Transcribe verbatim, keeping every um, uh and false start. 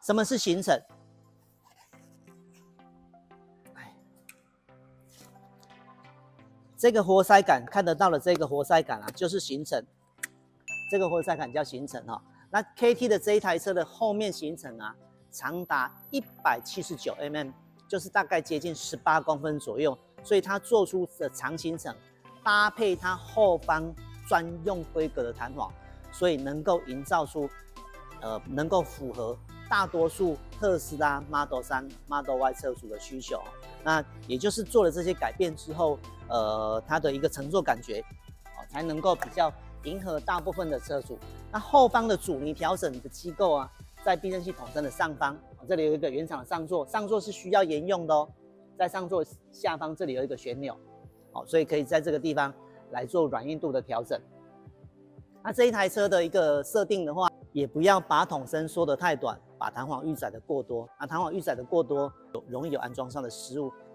什么是行程？这个活塞杆看得到的这个活塞杆啊，就是行程。这个活塞杆叫行程哈、哦。那 K T 的这一台车的后面行程啊，长达一百七十九 公分，就是大概接近十八公分左右。所以它做出的长行程，搭配它后方专用规格的弹簧，所以能够营造出，呃，能够符合大多数特斯拉 Model 三、Model Y 车主的需求。那也就是做了这些改变之后，呃，它的一个乘坐感觉，哦，才能够比较迎合大部分的车主。那后方的阻尼调整的机构啊，在避震器筒身的上方，哦，这里有一个原厂的上座，上座是需要沿用的哦。在上座下方这里有一个旋钮，哦，所以可以在这个地方来做软硬度的调整。那这一台车的一个设定的话，也不要把筒身缩得太短，把弹簧预载的过多。那弹簧预载的过多，容易有安装上的失误。